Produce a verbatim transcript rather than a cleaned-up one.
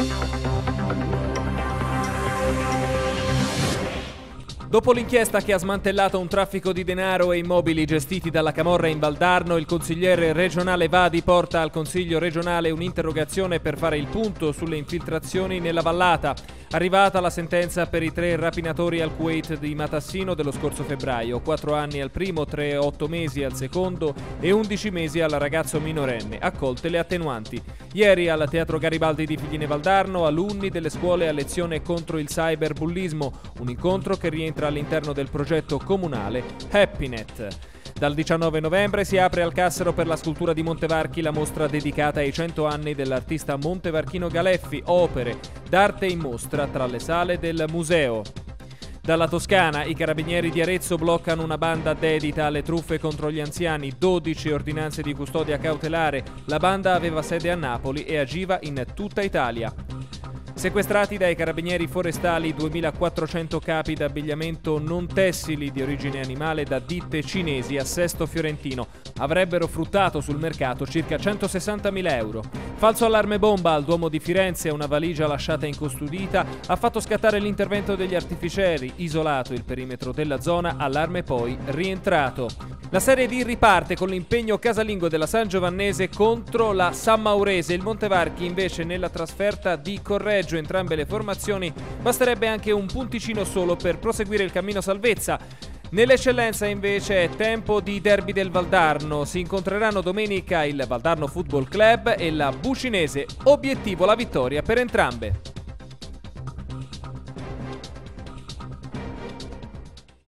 Dopo l'inchiesta che ha smantellato un traffico di denaro e immobili gestiti dalla camorra in Valdarno, il consigliere regionale Vadi porta al Consiglio regionale un'interrogazione per fare il punto sulle infiltrazioni nella vallata. Arrivata la sentenza per i tre rapinatori al Kuwait di Matassino dello scorso febbraio, quattro anni al primo, tre e otto mesi al secondo e undici mesi al ragazzo minorenne, accolte le attenuanti. Ieri al Teatro Garibaldi di Figline Valdarno, alunni delle scuole a lezione contro il cyberbullismo, un incontro che rientra all'interno del progetto comunale HappyNet. Dal diciannove novembre si apre al Cassero per la scultura di Montevarchi la mostra dedicata ai cento anni dell'artista montevarchino Galeffi, opere d'arte in mostra tra le sale del museo. Dalla Toscana, i carabinieri di Arezzo bloccano una banda dedita alle truffe contro gli anziani, dodici ordinanze di custodia cautelare. La banda aveva sede a Napoli e agiva in tutta Italia. Sequestrati dai carabinieri forestali duemilaquattrocento capi d'abbigliamento non tessili di origine animale da ditte cinesi a Sesto Fiorentino. Avrebbero fruttato sul mercato circa centosessantamila euro. Falso allarme bomba al Duomo di Firenze, una valigia lasciata incustodita ha fatto scattare l'intervento degli artificieri, isolato il perimetro della zona, allarme poi rientrato. La Serie D riparte con l'impegno casalingo della San Giovannese contro la San Maurese. Il Montevarchi invece nella trasferta di Correggio. Entrambe le formazioni basterebbe anche un punticino solo per proseguire il cammino salvezza. Nell'eccellenza invece è tempo di derby del Valdarno. Si incontreranno domenica il Valdarno Football Club e la Bucinese. Obiettivo la vittoria per entrambe.